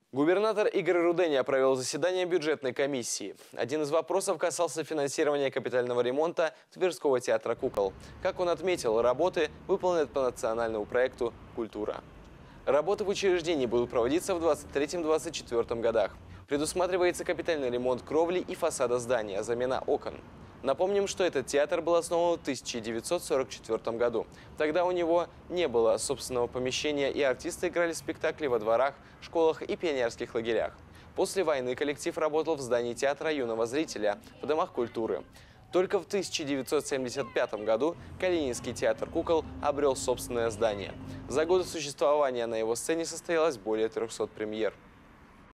Губернатор Игорь Руденя провел заседание бюджетной комиссии. Один из вопросов касался финансирования капитального ремонта Тверского театра кукол. Как он отметил, работы выполнят по национальному проекту «Культура». Работы в учреждении будут проводиться в 2023-2024 годах. Предусматривается капитальный ремонт кровли и фасада здания, замена окон. Напомним, что этот театр был основан в 1944 году. Тогда у него не было собственного помещения, и артисты играли спектакли во дворах, школах и пионерских лагерях. После войны коллектив работал в здании театра юного зрителя, в домах культуры. Только в 1975 году Калининский театр кукол обрел собственное здание. За годы существования на его сцене состоялось более 300 премьер.